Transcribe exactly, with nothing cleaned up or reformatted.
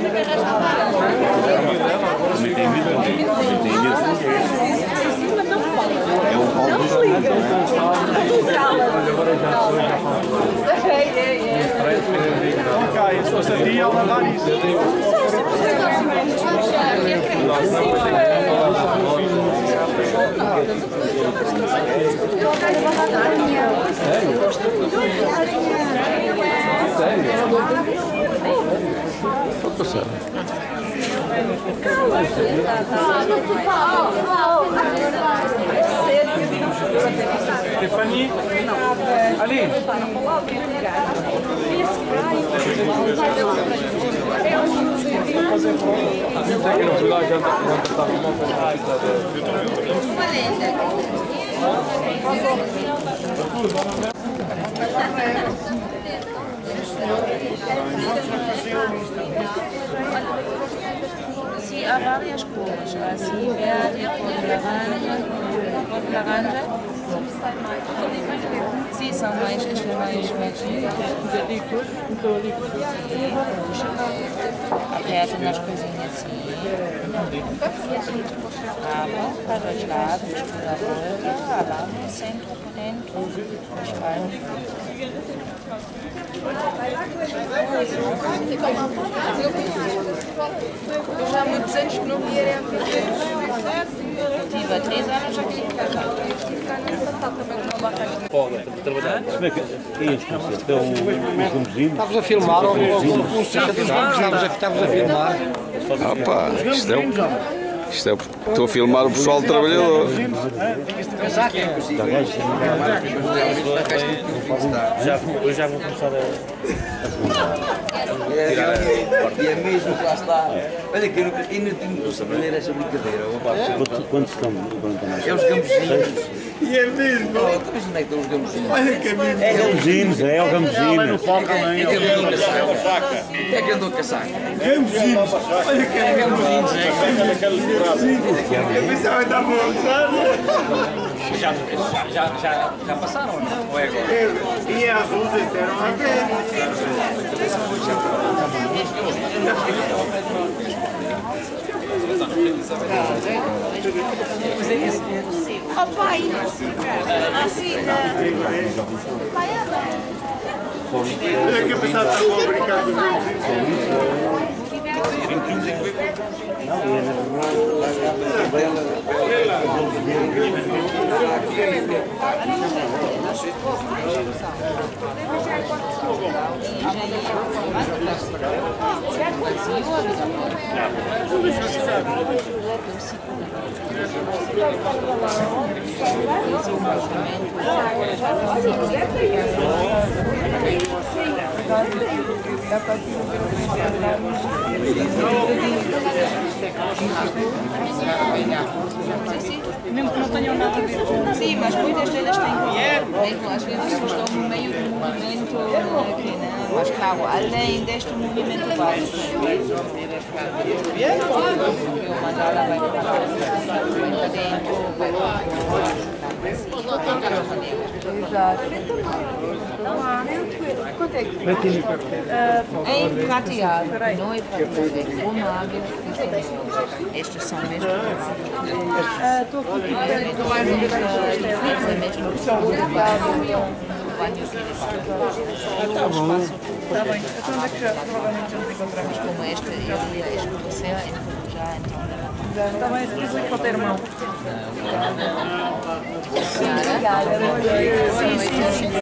Também tem vida, também tem vida. É o Paulo dos Livros, não é? Cá, se fosse a ti, ela lavar isso. Pode passar. Stefani, ali. Sim, há várias cores. Há assim verde, cor de laranja, cor de laranja. Sim, são mais, as mais mais aperta nas coisinhas assim. Abre para dois lados, para a boca, a lava, no centro, por dentro, a espalha. Eu já há muitos anos que não via a Tive há três anos aqui em casa. Como é que ias conhecer? Então, os vizinhos? Estavas a filmar ou estavas a filmar? Ah pá, isto é o... Isto é o... Estou a filmar o pessoal trabalhador. Já, eu já vou começar a... E é mesmo que lá está. Olha que eu nunca tinha visto aprender esta brincadeira. Quantos estão? É os gambuzinhos. E é mesmo. Mas onde é que estão os gambuzinhos? Olha que é mesmo. É gamuzinos, é o gamuzinho. É que andou a caçar. É que andou a caçar. Gambuzinhos. Olha que é gambuzinhos. Eu pensava que estava a usar. Já, já, já, já passaram ou não? Ou é agora? E as luzes eram até. Oh pai, assim, pai, Olha que eu pensava que estava a brincar com os Mesmo que não tenham nada a ver. Sim, mas muitas delas têm. Mesmo às vezes estão no meio do movimento aqui, né? Mas claro, além deste movimento básico, o mandala vai para dentro, vai para Exato. Quanto é que é prateado, não é prateado, é cromado. Estes são mesmo. Estou aqui Tá bom. Tá bem. Então onde é que já provavelmente já nos encontramos? Como este, este escureceu, ainda já então. Está bem, se quiser para o teu irmão. Obrigada.